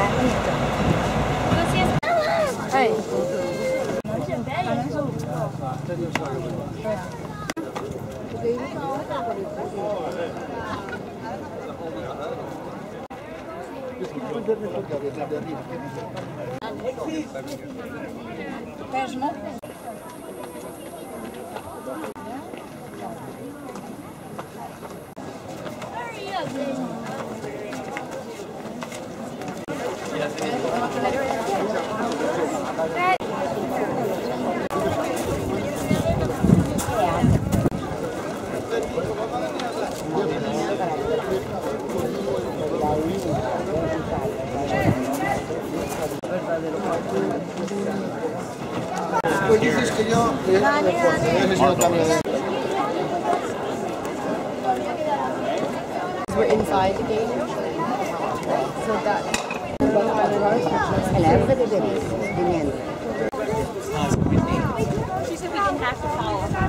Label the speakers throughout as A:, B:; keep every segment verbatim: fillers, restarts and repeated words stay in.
A: 哎。Engagement.
B: Pues dices que yo le
A: We're inside the gate. So that. She said we didn't have to follow her.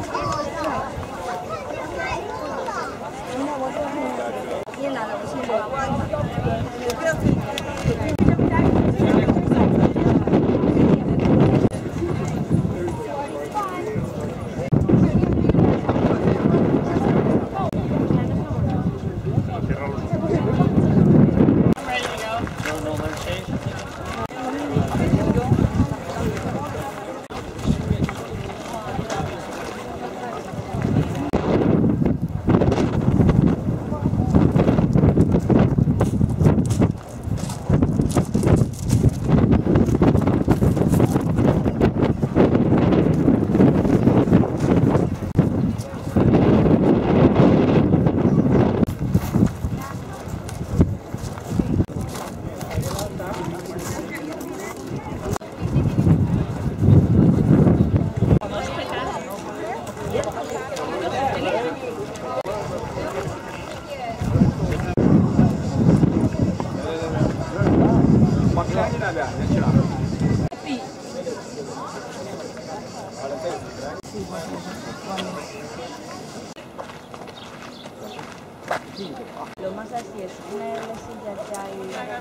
C: Lo más así es una de las sillas que hay.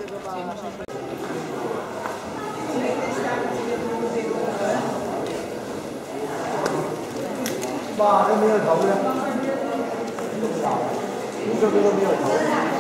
B: 哇，这没有头的，这个都没有头。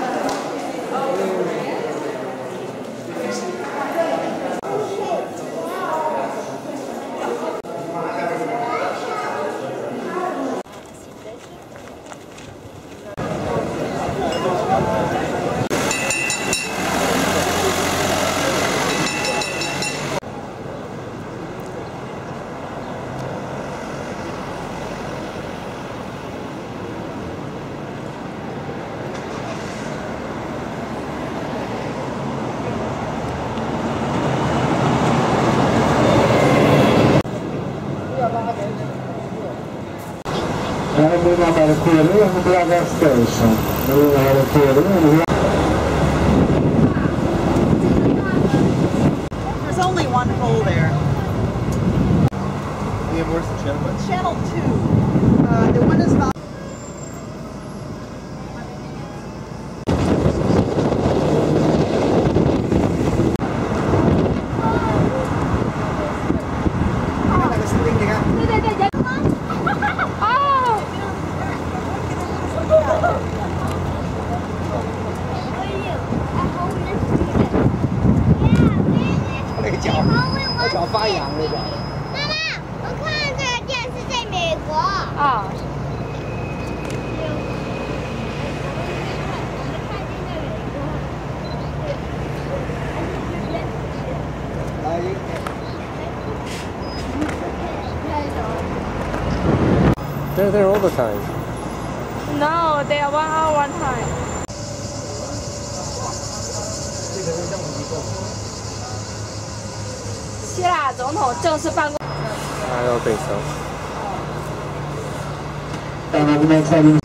D: And we're not at a quarter, and we're at that station. We're at a quarter, and we're
E: There's only one hole there.
B: Yeah, where's the channel?
E: It's channel two. Uh, the one is about.
F: They're there all the time.
A: No, they are one hour one time. 希腊总统正式办公。
F: 还有北城。